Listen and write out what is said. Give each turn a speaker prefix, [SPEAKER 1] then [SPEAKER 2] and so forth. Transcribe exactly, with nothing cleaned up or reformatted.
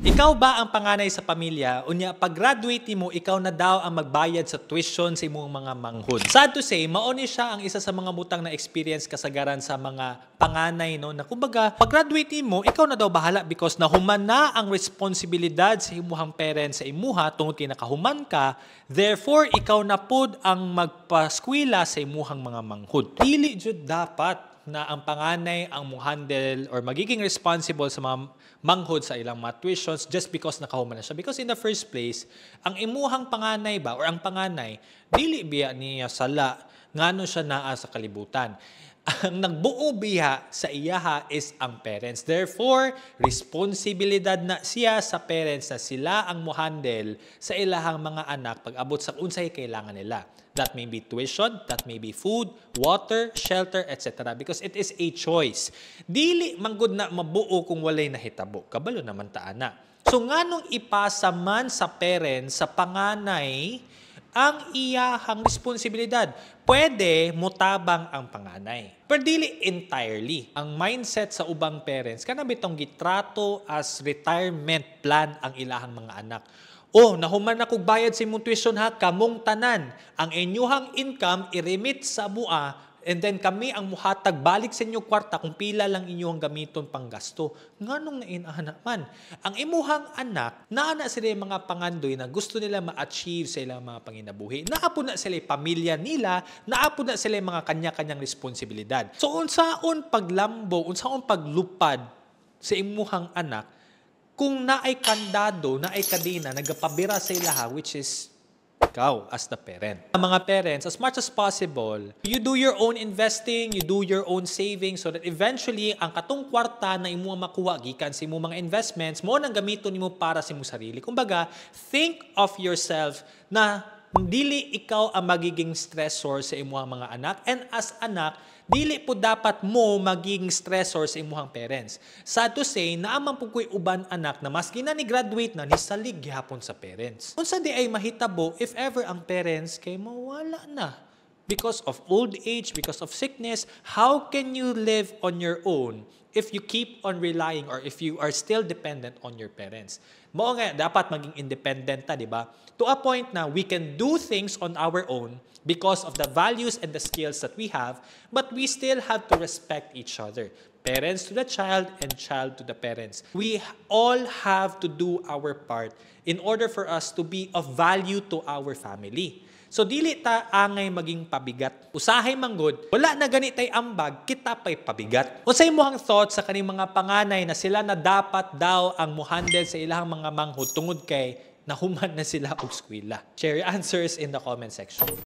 [SPEAKER 1] Ikaw ba ang panganay sa pamilya? Unya, pag-graduate mo, ikaw na daw ang magbayad sa tuition sa imong mga manghod. Sad to say, mauni siya ang isa sa mga butang na experience kasagaran sa mga panganay, no? Na kumbaga, pag-graduate mo, ikaw na daw bahala because nahuman na ang responsibilidad sa imuhang parents sa imuha tungod kay nakahuman ka. Therefore, ikaw na pud ang magpaskwela sa imuhang mga manghod. Dili jud dapat na ang panganay ang mo-handle or magiging responsible sa mga manghod sa ilang mga tuitions just because nakahuman na siya. Because in the first place, ang imuhang panganay ba or ang panganay, dili biya niya sala ngano siya naa sa kalibutan. Ang nagbuo biya sa iyaha is ang parents. Therefore, responsibilidad na siya sa parents na sila ang mo-handle sa ilahang mga anak pag abot sa unsay kailangan nila. That may be tuition, that may be food, water, shelter, et cetera. Because it is a choice. Dili manggod na mabuo kung walay nahitabo. Kabalo naman taana. So nganong ipasa man sa parents, sa panganay, ang iyahang responsibilidad. Pwede mutabang ang panganay. Pero dili entirely. Ang mindset sa ubang parents, kana bitong gitrato as retirement plan ang ilahang mga anak. Oh, nahuman na kog bayad sa imong tuition ha, kamong tanan. Ang inyuhang income i-remit sa mua and then kami ang muhatag balik sa inyo kwarta kung pila lang inyong gamiton pang gasto. Nganong nainana man? Ang imuhang anak, naana sila yung mga pangandoy na gusto nila ma-achieve sa ilang mga panginabuhi. Naapo na sila yung pamilya nila, naapo na sila yung mga kanya-kanyang responsibilidad. So, unsaon paglambo, unsaon paglupad sa imuhang anak, kung naay kandado, naay kadina, nagapabira sa ilaha, which is ikaw as the parent. Ang mga parents, as much as possible, you do your own investing, you do your own saving so that eventually, ang katong kwarta na imo makuha gikan sa imo mga investments, mo nang gamiton nimo para sa imo sarili. Kumbaga, think of yourself na dili ikaw ang magiging stressor sa imuhang mga anak, and as anak, dili po dapat mo magiging stressor sa imuhang parents. Sad to say, naaman po ko'y uban anak na maski na ni graduate na, nisalig gihapon sa parents. Kung sa di ay mahitabo, if ever ang parents kay mawala na. Because of old age, because of sickness, how can you live on your own if you keep on relying or if you are still dependent on your parents? Mo nga, dapat maging independent ta, di ba? To a point na we can do things on our own because of the values and the skills that we have, but we still have to respect each other. Parents to the child and child to the parents. We all have to do our part in order for us to be of value to our family. So, dili ta angay maging pabigat. Usahay manggod, wala na ganitay ambag, kita pa'y pabigat. Unsay mohang thoughts sa kaning mga panganay na sila na dapat daw ang muhandle sa ilahang mga manghod tungod kay nahuman na sila og eskwela? Share your answers in the comment section.